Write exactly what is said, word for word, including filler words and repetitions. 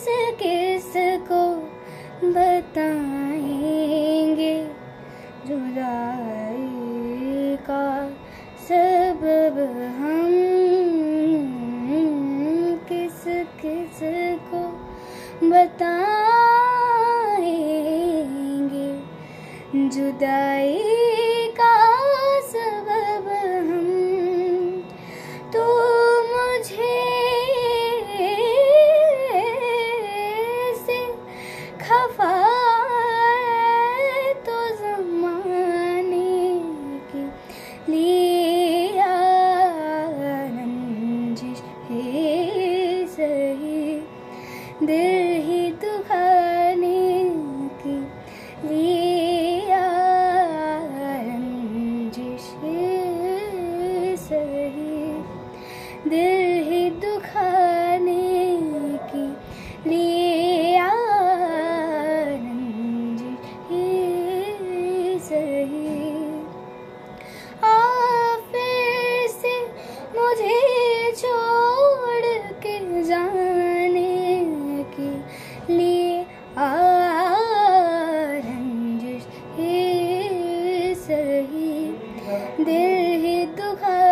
किस किस को बताएंगे जुदाई का सबब हम, किस किस को बताएंगे जुदाई का सबब हम। तो मुझे से खफा तो ज़माने के लिए रंजिश है सही, दिल ही दुखाने के लिए रंजिश है सही, दिल ही दुखाने के लिए रंजिश है सही। आ फिर से मुझे छोड़ के जाने के लिए आ रंजिश है सही, दिल ही दुखा